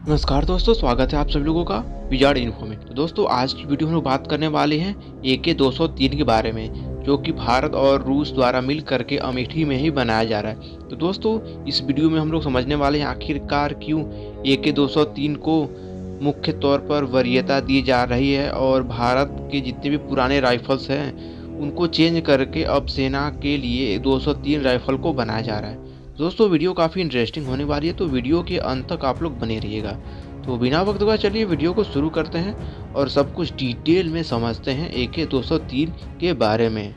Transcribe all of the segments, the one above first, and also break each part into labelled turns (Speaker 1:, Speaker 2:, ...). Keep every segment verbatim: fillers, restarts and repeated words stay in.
Speaker 1: नमस्कार दोस्तों, स्वागत है आप सभी लोगों का विजार्ड इन्फो में। तो दोस्तों, आज की वीडियो में हम बात करने वाले हैं ए के दो सौ तीन के बारे में, जो कि भारत और रूस द्वारा मिल करके अमेठी में ही बनाया जा रहा है। तो दोस्तों, इस वीडियो में हम लोग समझने वाले हैं आखिरकार क्यों ए के दो सौ तीन को मुख्य तौर पर वरीयता दी जा रही है और भारत के जितने भी पुराने राइफल्स हैं उनको चेंज करके अब सेना के लिए दो सौ तीन राइफल को बनाया जा रहा है। दोस्तों, वीडियो काफ़ी इंटरेस्टिंग होने वाली है, तो वीडियो के अंत तक आप लोग बने रहिएगा। तो बिना वक्त गवाए चलिए वीडियो को शुरू करते हैं और सब कुछ डिटेल में समझते हैं ए के दो सौ तीन के बारे में।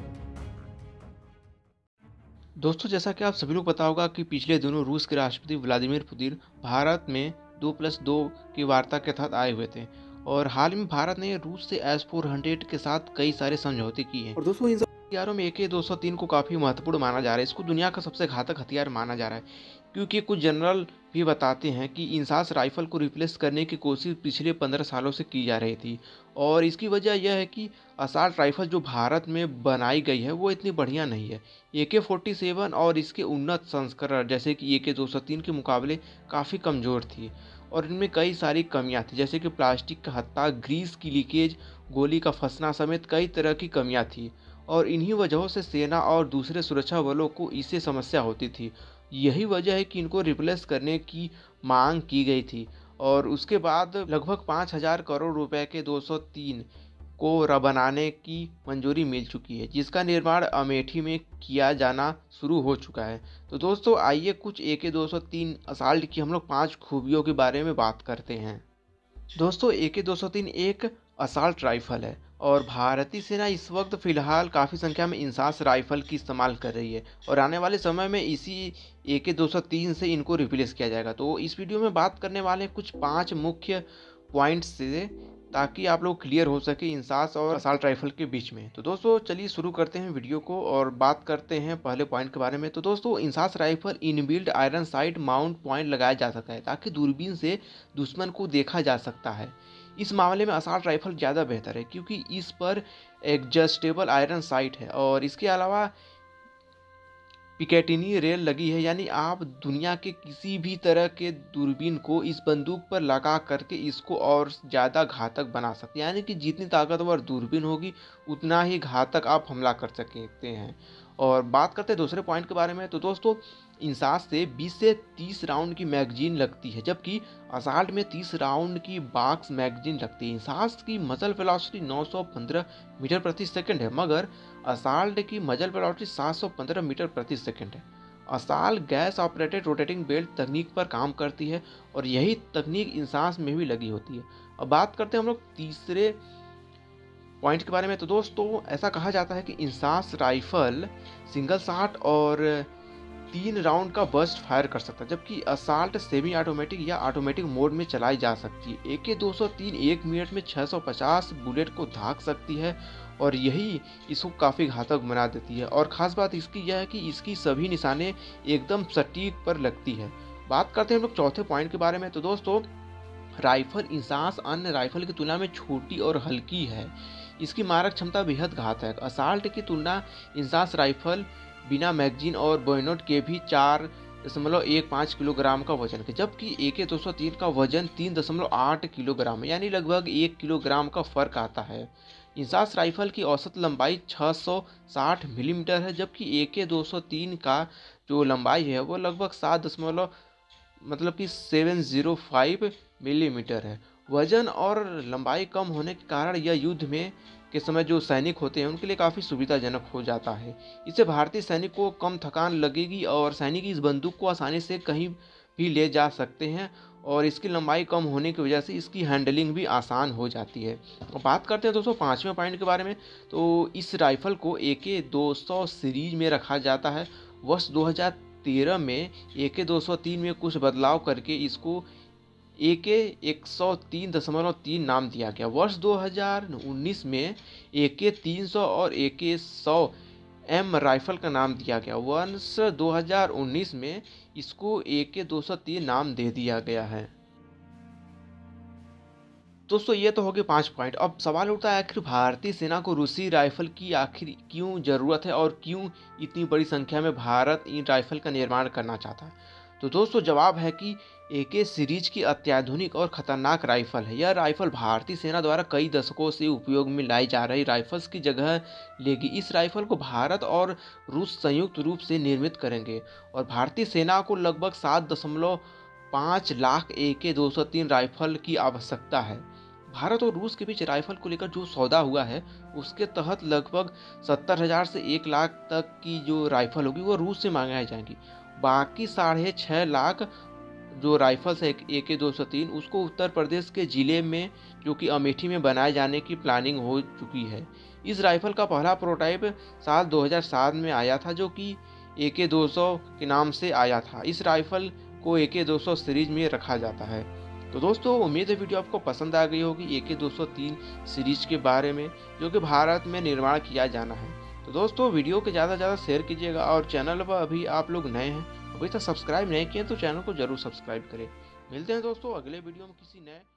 Speaker 1: दोस्तों, जैसा कि आप सभी लोग पता होगा कि पिछले दिनों रूस के राष्ट्रपति व्लादिमीर पुतिन भारत में दो प्लस दो की वार्ता के तहत आए हुए थे और हाल में भारत ने रूस से एस फोर हंड्रेड के साथ कई सारे समझौते किए हैं। और दोस्तों, इन सब हथियारों में ए के दो सौ तीन को काफ़ी महत्वपूर्ण माना जा रहा है। इसको दुनिया का सबसे घातक हथियार माना जा रहा है, क्योंकि कुछ जनरल भी बताते हैं कि इंसास राइफल को रिप्लेस करने की कोशिश पिछले पंद्रह सालों से की जा रही थी। और इसकी वजह यह है कि असाल्ट राइफल जो भारत में बनाई गई है वो इतनी बढ़िया नहीं है। ए के फोर्टी सेवन और इसके उन्नत संस्करण जैसे कि ए के दो सौ तीन के मुकाबले काफ़ी कमज़ोर थी और इनमें कई सारी कमियां थी, जैसे कि प्लास्टिक का हत्था, ग्रीस की लीकेज, गोली का फंसना समेत कई तरह की कमियां थी और इन्हीं वजहों से सेना और दूसरे सुरक्षा बलों को इससे समस्या होती थी। यही वजह है कि इनको रिप्लेस करने की मांग की गई थी और उसके बाद लगभग पाँच हज़ार करोड़ रुपए के दो सौ तीन को र बनाने की मंजूरी मिल चुकी है, जिसका निर्माण अमेठी में किया जाना शुरू हो चुका है। तो दोस्तों, आइए कुछ ए के दो सौ तीन असाल्ट की हम लोग पाँच खूबियों के बारे में बात करते हैं। दोस्तों, ए के दो सौ तीन एक असाल्ट राइफल है और भारतीय सेना इस वक्त फ़िलहाल काफ़ी संख्या में इंसास राइफल की इस्तेमाल कर रही है और आने वाले समय में इसी ए के दो सौ तीन से इनको रिप्लेस किया जाएगा। तो इस वीडियो में बात करने वाले हैं कुछ पाँच मुख्य पॉइंट्स से, ताकि आप लोग क्लियर हो सके इंसास और असाल्ट राइफल के बीच में। तो दोस्तों, चलिए शुरू करते हैं वीडियो को और बात करते हैं पहले पॉइंट के बारे में। तो दोस्तों, INSAS rifle inbuilt iron sight mount point लगाया जा सकता है ताकि दूरबीन से दुश्मन को देखा जा सकता है। इस मामले में असाल्ट राइफल ज़्यादा बेहतर है क्योंकि इस पर एडजस्टेबल आयरन साइट है और इसके अलावा पिकेटिनी रेल लगी है, यानी आप दुनिया के किसी भी तरह के दूरबीन को इस बंदूक पर लगा करके इसको और ज़्यादा घातक बना सकते हैं। यानी कि जितनी ताकतवर दूरबीन होगी उतना ही घातक आप हमला कर सकते हैं। और बात करते हैं दूसरे पॉइंट के बारे में। तो दोस्तों, इंसास से बीस से तीस राउंड की मैगजीन लगती है, जबकि असाल्ट में तीस राउंड की बॉक्स मैगजीन लगती है। इंसास की मजल वेलोसिटी नौ सौ पंद्रह मीटर प्रति सेकंड है, मगर असाल्ट की मजल वेलोसिटी सात सौ पंद्रह मीटर प्रति सेकंड है। Assault gas operated rotating belt तकनीक पर काम करती है और यही तकनीक इंसास में भी लगी होती है। अब बात करते हैं हम लोग तीसरे पॉइंट के बारे में। तो दोस्तों, ऐसा कहा जाता है कि इंसास राइफल सिंगल शॉट और तीन राउंड का बर्स्ट फायर कर सकता है, जबकि असाल्ट सेमी ऑटोमेटिक या ऑटोमेटिक मोड में चलाई जा सकती है। ए के दो सौ तीन एक मिनट में छह सौ पचास बुलेट को धाक सकती है और यही इसको काफ़ी घातक बना देती है। और ख़ास बात इसकी यह है कि इसकी सभी निशाने एकदम सटीक पर लगती है। बात करते हैं हम लोग चौथे पॉइंट के बारे में। तो दोस्तों, राइफल इंसास अन्य राइफल की तुलना में छोटी और हल्की है। इसकी मारक क्षमता बेहद घातक है। असाल्ट की तुलना इंसास राइफल बिना मैगजीन और बोयनोट के भी चार दशमलव एक पाँच किलोग्राम का वजन है, जबकि ए के दो सौ तीन का वजन तीन दशमलव आठ किलोग्राम है, यानी लगभग एक किलोग्राम का फर्क आता है। इंसास राइफल की औसत लंबाई छह सौ साठ मिलीमीटर है, जबकि ए के दो सौ तीन का जो लंबाई है वो लगभग सात दशमलव मतलब कि सात सौ पाँच मिलीमीटर है। वजन और लंबाई कम होने के कारण यह युद्ध में के समय जो सैनिक होते हैं उनके लिए काफ़ी सुविधाजनक हो जाता है। इससे भारतीय सैनिक को कम थकान लगेगी और सैनिक इस बंदूक को आसानी से कहीं भी ले जा सकते हैं और इसकी लंबाई कम होने की वजह से इसकी हैंडलिंग भी आसान हो जाती है। और बात करते हैं दोस्तों पाँचवें पॉइंट के बारे में। तो इस राइफल को ए के दो सौ सीरीज में रखा जाता है। वर्ष दो हज़ार तेरह में ए के दो सौ तीन में कुछ बदलाव करके इसको ए के एक सौ तीन दशमलव तीन नाम दिया गया। वर्ष दो हज़ार उन्नीस में ए के तीन सौ और ए के सौ एम राइफल का नाम दिया गया। वर्ष दो हज़ार उन्नीस में इसको ए के दो सौ तीन नाम दे दिया गया है। दोस्तों, ये तो हो गए पाँच पॉइंट। अब सवाल उठता है, आखिर भारतीय सेना को रूसी राइफल की आखिर क्यों ज़रूरत है और क्यों इतनी बड़ी संख्या में भारत इन राइफल का निर्माण करना चाहता है। तो दोस्तों जवाब है कि ए के सीरीज की अत्याधुनिक और खतरनाक राइफल है। यह राइफल भारतीय सेना द्वारा कई दशकों से उपयोग में लाई जा रही राइफल्स की जगह लेगी। इस राइफल को भारत और रूस संयुक्त रूप से निर्मित करेंगे और भारतीय सेना को लगभग सात दशमलव पाँच लाख ए के दो सौ तीन राइफल की आवश्यकता है। भारत और रूस के बीच राइफल को लेकर जो सौदा हुआ है उसके तहत लगभग सत्तर हजार से एक लाख तक की जो राइफल होगी वो रूस से मंगाई जाएंगी। बाकी साढ़े छः लाख जो राइफल्स है ए के दो सौ तीन उसको उत्तर प्रदेश के ज़िले में जो कि अमेठी में बनाए जाने की प्लानिंग हो चुकी है। इस राइफल का पहला प्रोटोटाइप साल दो हज़ार सात में आया था जो कि ए के दो सौ के नाम से आया था। इस राइफल को ए के दो सौ सीरीज में रखा जाता है। तो दोस्तों उम्मीद है वीडियो आपको पसंद आ गई होगी ए के दो सौ तीन सीरीज के बारे में जो कि भारत में निर्माण किया जाना है। तो दोस्तों वीडियो को ज़्यादा से ज़्यादा शेयर कीजिएगा और चैनल पर अभी आप लोग नए हैं अभी तक सब्सक्राइब नहीं किए तो चैनल को जरूर सब्सक्राइब करें। मिलते हैं दोस्तों अगले वीडियो में किसी नए